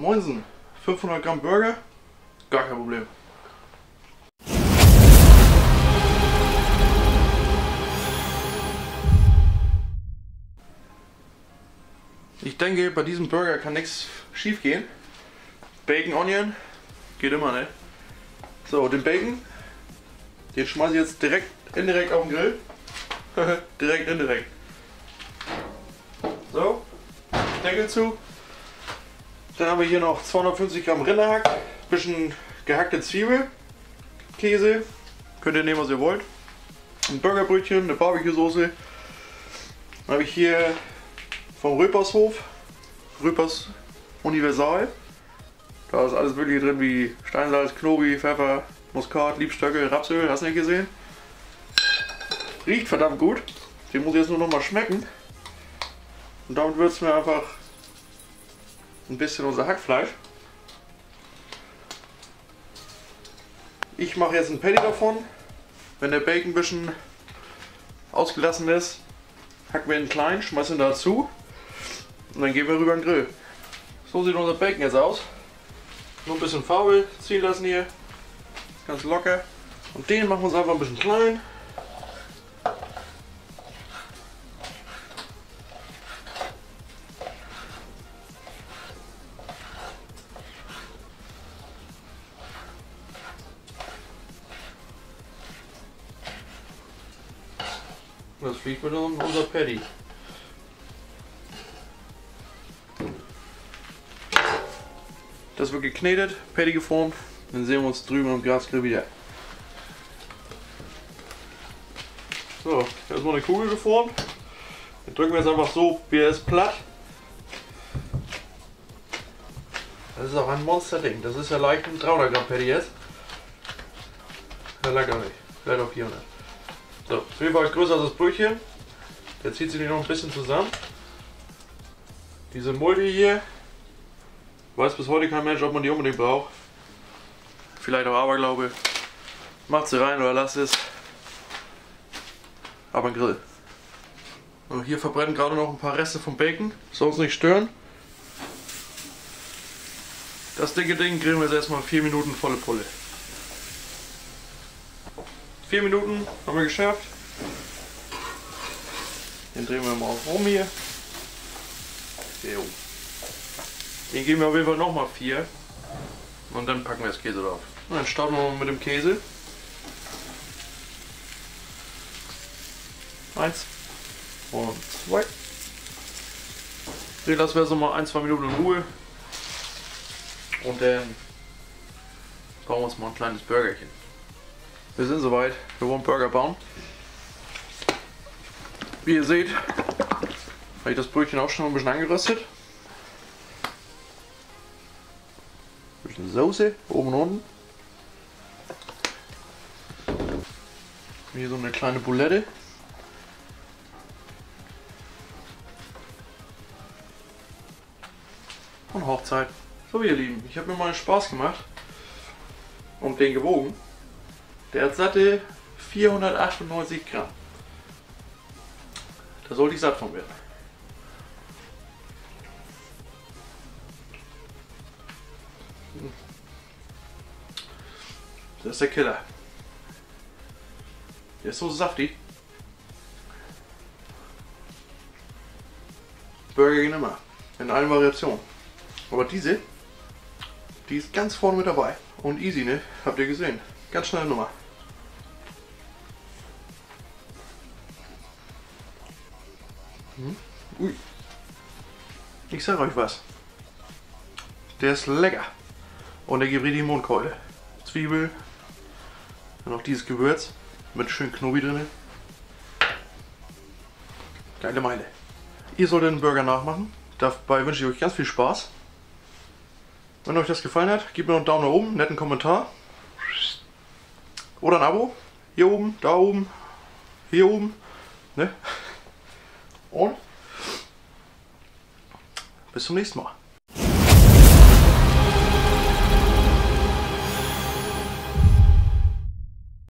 Moinsen, 500 Gramm Burger, gar kein Problem. Ich denke, bei diesem Burger kann nichts schief gehen. Bacon, Onion, geht immer, ne? So, den Bacon, den schmeiße ich jetzt indirekt auf den Grill. direkt, indirekt. So, Deckel zu. Dann haben wir hier noch 250 Gramm Rinderhack, bisschen gehackte Zwiebel, Käse, könnt ihr nehmen, was ihr wollt. Ein Burgerbrötchen, eine Barbecue-Soße. Dann habe ich hier vom Röpershof, Röpers Universal. Da ist alles Mögliche drin wie Steinsalz, Knobi, Pfeffer, Muskat, Liebstöcke, Rapsöl, hast du nicht gesehen? Riecht verdammt gut. Den muss ich jetzt nur noch mal schmecken. Und damit würzen wir einfach ein bisschen unser Hackfleisch. Ich mache jetzt ein Patty davon. Wenn der Bacon ein bisschen ausgelassen ist, hacken wir ihn klein, schmeißen ihn dazu und dann gehen wir rüber in den Grill. So sieht unser Bacon jetzt aus. Nur ein bisschen faul ziehen lassen hier. Ganz locker. Und den machen wir uns einfach ein bisschen klein. Das fliegt mit unser Patty. Das wird geknetet, Patty geformt. Dann sehen wir uns drüben am Gasgrill wieder. So, erstmal eine Kugel geformt. Dann drücken wir es einfach so, wie er ist, platt. Das ist auch ein Monster-Ding. Das ist ja leicht ein 300 Gramm Patty jetzt. Ja, langt auch nicht. Vielleicht auch 400. So, auf jeden Fall größer als das Brötchen. Der zieht sich noch ein bisschen zusammen. Diese Mulde hier, weiß bis heute kein Mensch, ob man die unbedingt braucht. Vielleicht auch Aberglaube. Macht sie rein oder lasst es. Aber ein Grill. So, hier verbrennen gerade noch ein paar Reste vom Bacon. Soll uns nicht stören. Das dicke Ding grillen wir jetzt erstmal 4 Minuten volle Pulle. 4 Minuten haben wir geschafft. Den drehen wir mal auf rum hier. Jo. Den geben wir auf jeden Fall nochmal 4. Und dann packen wir das Käse drauf. Und dann starten wir mal mit dem Käse. 1 und 2. Den lassen wir so mal 1-2 Minuten in Ruhe. Und dann bauen wir uns mal ein kleines Burgerchen. Wir sind soweit, wir wollen Burger bauen. Wie ihr seht, habe ich das Brötchen auch schon ein bisschen angeröstet. Ein bisschen Soße, oben und unten. Hier so eine kleine Boulette. Und Hochzeit. So ihr Lieben, ich habe mir mal einen Spaß gemacht und den gewogen. Der hat satte 498 Gramm. Da sollte ich satt von werden. Das ist der Killer. Der ist so saftig. Burger gehen immer. In allen Variationen. Aber diese, die ist ganz vorne mit dabei. Und easy, ne? Habt ihr gesehen. Ganz schnelle Nummer. Ui. Ich sag euch was. Der ist lecker. Und der gibt richtig Mundkeule. Zwiebel. Und noch dieses Gewürz. Mit schön Knobi drin. Geile Meile. Ihr solltet den Burger nachmachen. Dabei wünsche ich euch ganz viel Spaß. Wenn euch das gefallen hat, gebt mir noch einen Daumen nach oben, einen netten Kommentar. Oder ein Abo. Hier oben, da oben, hier oben. Ne? Und bis zum nächsten Mal.